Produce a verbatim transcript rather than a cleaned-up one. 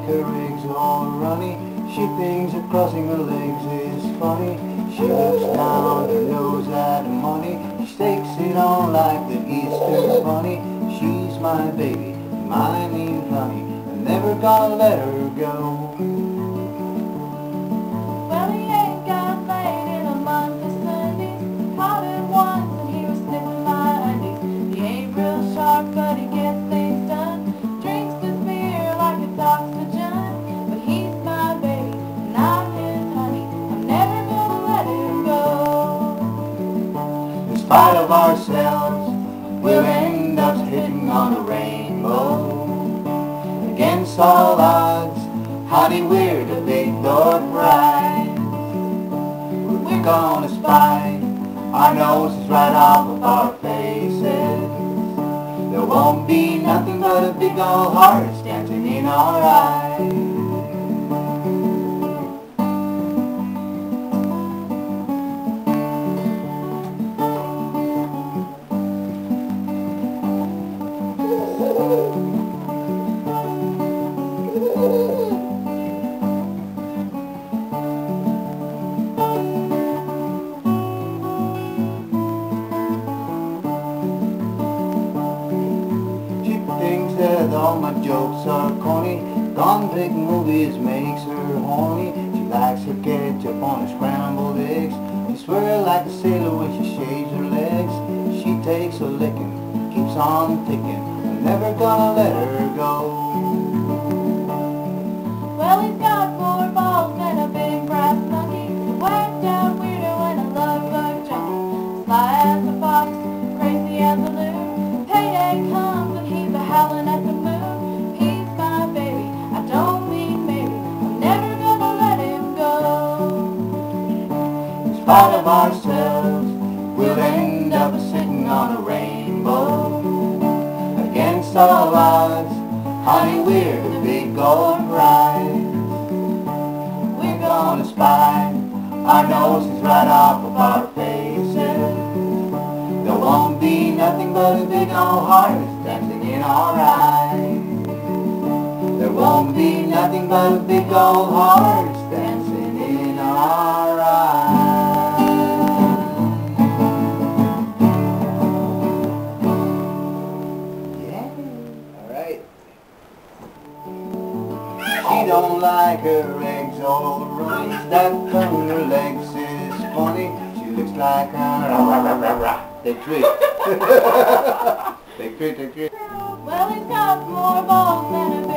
her eggs all runny. She thinks that crossing her legs is funny. She looks down her nose at money. She takes it on like the Easter bunny. She's my baby, my mean honey. I'm never gonna let her go. Well, he ain't got laid in a month of Sundays. Caught him once and he was sniffing my undies. He ain't real sharp, but he gets things done. Drinks his beer like it's oxygen. But he's my baby, and I'm his honey. I'm never gonna let him go. In spite of ourselves, we'll end up hitting on a rainbow. Against all odds, honey, we're the big dog bride. We're gonna spy our noses right off of our faces. There won't be nothing but a big old hearts dancing in our eyes. That all my jokes are corny. Convict movies makes her horny. She likes her ketchup on her scrambled eggs. She swears like a sailor when she shaves her legs. She takes a licking, keeps on ticking. I'm never gonna let her go. Well, he's got four balls and a big brass monkey. Whacked out weirdo and a love bug junkie. Sly as a fox, crazy as a loon. Payday comes and he's a howling at the moon. He's my baby, I don't mean maybe. I'm never gonna let him go. In spite of ourselves, we'll end up sitting on a rainbow. Against all odds, honey, we're the big gold bride. We're gonna spy our noses right off of our faces. There won't be nothing but a big old hearts dancing in our eyes. There won't be nothing but a big old hearts dancing in our eyes. Yeah, all right. She don't like her eggs all runny. That on her legs is funny. She looks like a they treat. they treat, they treat. Well, he's got more balls than a